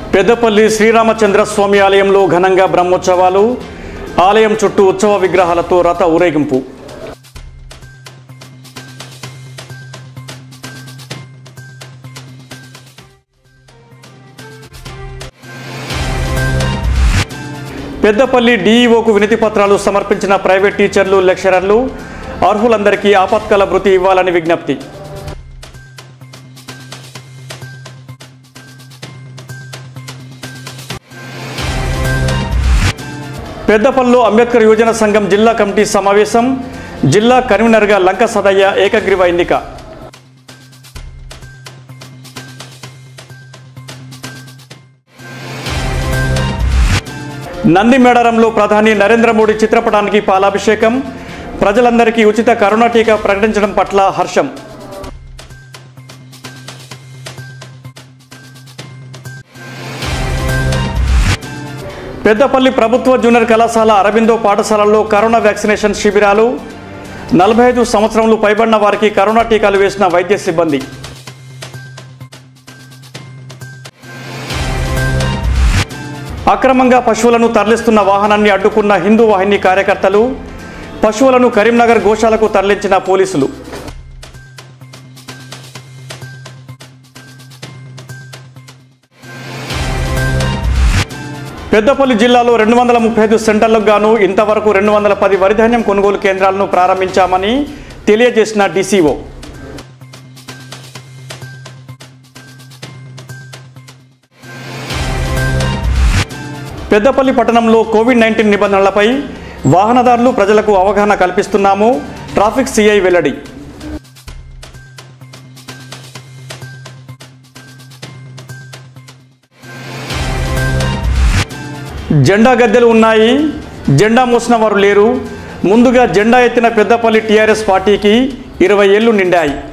పెద్దపల్లి శ్రీరామచంద్రస్వామి ఆలయంలో ఘనంగా బ్రహ్మోత్సవాలు. ఆలయం చుట్టూ ఉత్సవ విగ్రహాలతో రథ ఊరేగింపు. పెద్దపల్లి డీఈఓకు వినతి పత్రాలు సమర్పించిన ప్రైవేట్ టీచర్లు, లెక్చరర్లు. అర్హులందరికీ ఆపత్కాల భృతి ఇవ్వాలని విజ్ఞప్తి. పెద్దపల్లిలో అంబేద్కర్ యువజన సంఘం జిల్లా కమిటీ సమావేశం. జిల్లా కన్వీనర్గా లంక సదయ్య ఏకగ్రీవ ఎన్నిక. నందిమేడారంలో ప్రధాని నరేంద్ర మోడీ చిత్రపటానికి పాలాభిషేకం. ప్రజలందరికీ ఉచిత కరోనా టీకా ప్రకటించడం పట్ల హర్షం. పెద్దపల్లి ప్రభుత్వ జూనియర్ కళాశాల అరబిందో పాఠశాలల్లో కరోనా వ్యాక్సినేషన్ శిబిరాలు. 45 సంవత్సరములు పైబడిన వారికి కరోనా టీకాలు వేసిన వైద్య సిబ్బంది. అక్రమంగా పశువులను తరలిస్తున్న వాహనాన్ని అడ్డుకున్న హిందూ వాహిని కార్యకర్తలు. పశువులను కరీంనగర్ గోశాలకు తరలించిన పోలీసులు. పెద్దపల్లి జిల్లాలో 235 సెంటర్లకు గాను ఇంతవరకు 210 వరిధాన్యం కొనుగోలు కేంద్రాలను ప్రారంభించామని తెలియజేసిన డీసీఓ. పెద్దపల్లి పట్టణంలో కోవిడ్-19 నిబంధనలపై వాహనదారులు, ప్రజలకు అవగాహన కల్పిస్తున్నాము. ట్రాఫిక్ సిఐ వెల్లడి. జెండా గద్దెలు ఉన్నాయి, జెండా మోసిన వారు లేరు. ముందుగా జెండా ఎత్తిన పెద్దపల్లి టీఆర్ఎస్ పార్టీకి 20 ఏళ్లు నిండాయి.